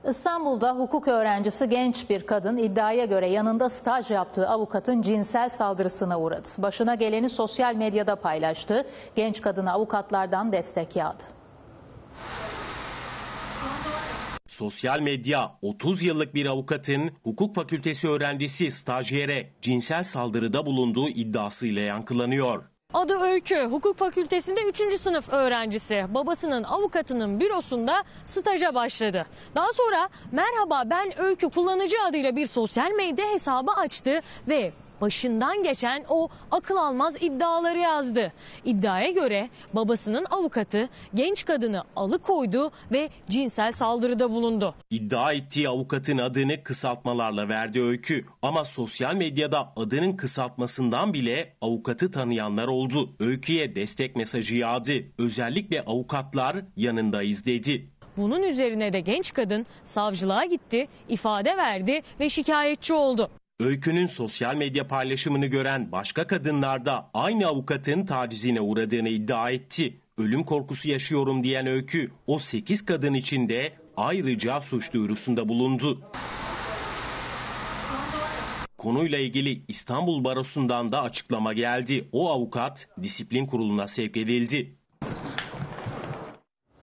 İstanbul'da hukuk öğrencisi genç bir kadın iddiaya göre yanında staj yaptığı avukatın cinsel saldırısına uğradı. Başına geleni sosyal medyada paylaştı. Genç kadına avukatlardan destek yağdı. Sosyal medya 30 yıllık bir avukatın hukuk fakültesi öğrencisi stajyere cinsel saldırıda bulunduğu iddiasıyla yankılanıyor. Adı Öykü, hukuk fakültesinde 3. sınıf öğrencisi. Babasının avukatının bürosunda staja başladı. Daha sonra merhaba ben Öykü kullanıcı adıyla bir sosyal medya hesabı açtı ve başından geçen o akıl almaz iddiaları yazdı. İddiaya göre babasının avukatı genç kadını alıkoydu ve cinsel saldırıda bulundu. İddia ettiği avukatın adını kısaltmalarla verdi Öykü. Ama sosyal medyada adının kısaltmasından bile avukatı tanıyanlar oldu. Öykü'ye destek mesajı yağdı. Özellikle avukatlar yanındayız dedi. Bunun üzerine de genç kadın savcılığa gitti, ifade verdi ve şikayetçi oldu. Öykü'nün sosyal medya paylaşımını gören başka kadınlar da aynı avukatın tacizine uğradığını iddia etti. Ölüm korkusu yaşıyorum diyen Öykü, o 8 kadın içinde ayrıca suç duyurusunda bulundu. Konuyla ilgili İstanbul Barosu'ndan da açıklama geldi. O avukat disiplin kuruluna sevk edildi.